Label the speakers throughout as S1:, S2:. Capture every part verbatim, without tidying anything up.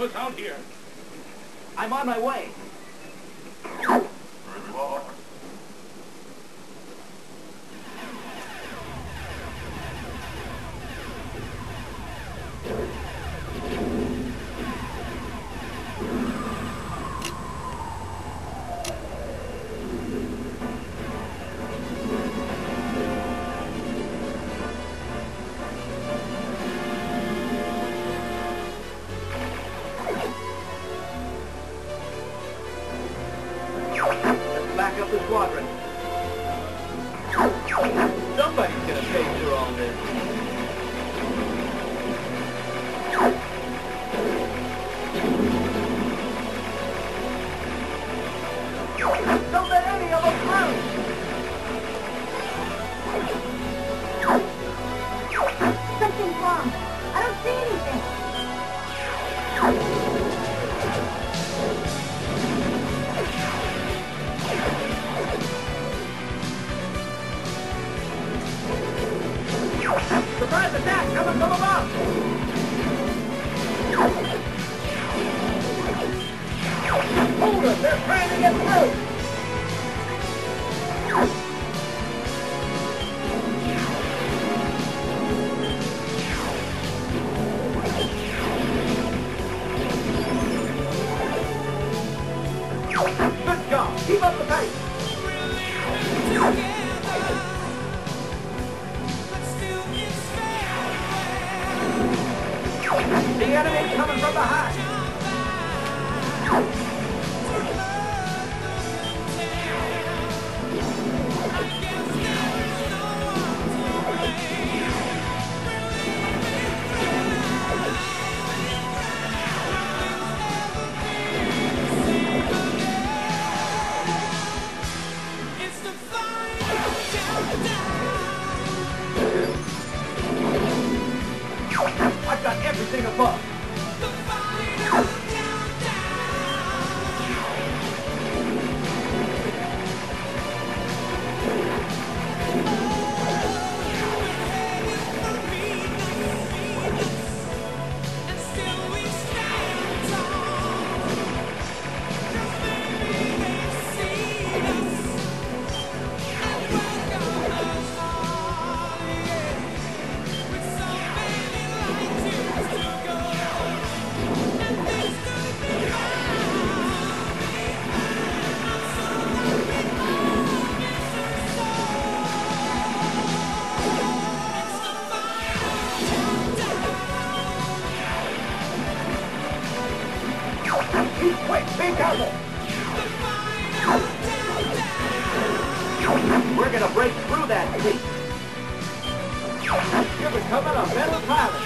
S1: us out here.
S2: I'm on my way.
S1: There you are.
S2: Back up the squadron. Somebody's gonna pay for all this. Don't let any of them through!
S3: Something's wrong. I don't see anything.
S2: Surprise attack coming from above! Hold it! They're trying to get through! Good job! Keep up the pace! The enemy's coming from behind! I've got everything above! Wait, be careful! We're gonna break through that fleet! You're becoming a better pilot!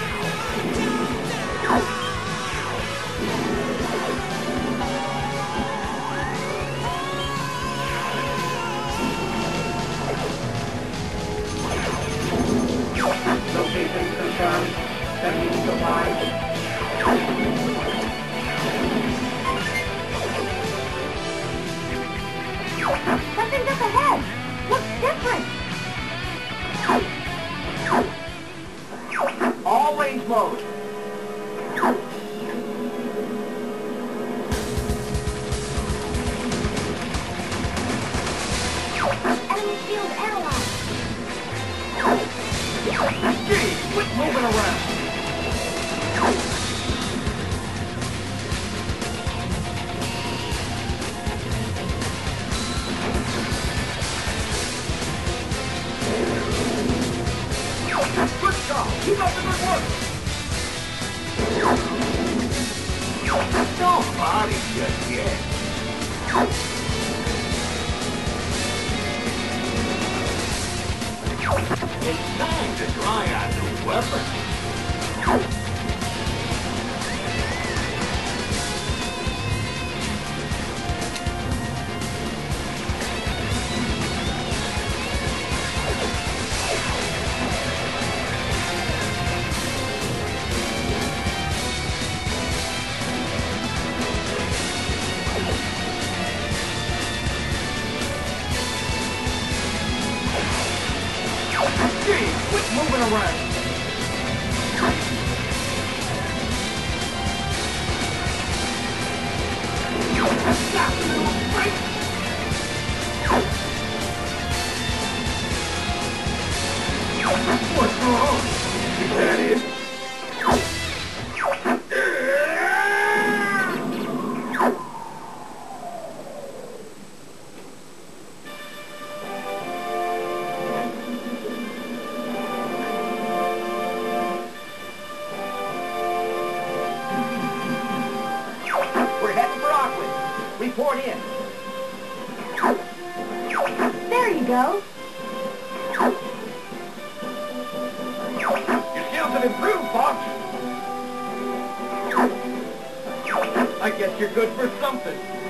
S2: Location confirmed. Sending supplies.
S3: Something's up ahead. Looks different.
S2: All range mode.
S3: Enemy shield analyzed.
S2: Gee, quit moving around. Keep up the good work! Don't body just yet. It's time to try our new weapon. Quit moving around.
S3: go.
S2: Your skills have improved, Fox. I guess you're good for something.